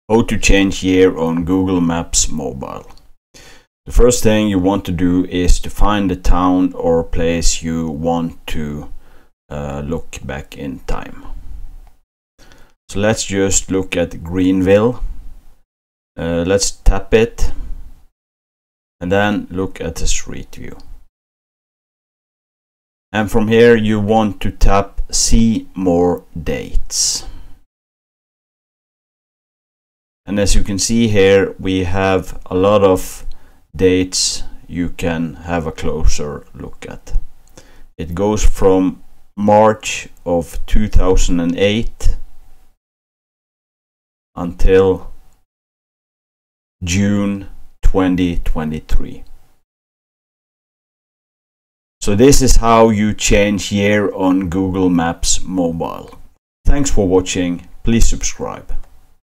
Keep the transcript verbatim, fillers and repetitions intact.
How to change year on Google Maps mobile. The first thing you want to do is to find the town or place you want to uh, look back in time. So let's just look at Greenville. Uh, let's tap it and then look at the street view. And from here you want to tap see more dates. And as you can see here, we have a lot of dates you can have a closer look at. It goes from March of two thousand eight until June twenty twenty-three. So this is how you change year on Google Maps mobile. Thanks for watching. Please subscribe.